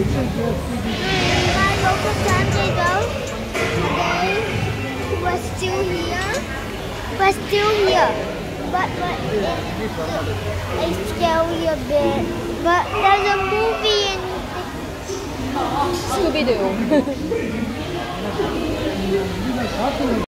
My local family though, they were still here. We're still here. But it's scary a bit. But there's a movie in Scooby-Doo.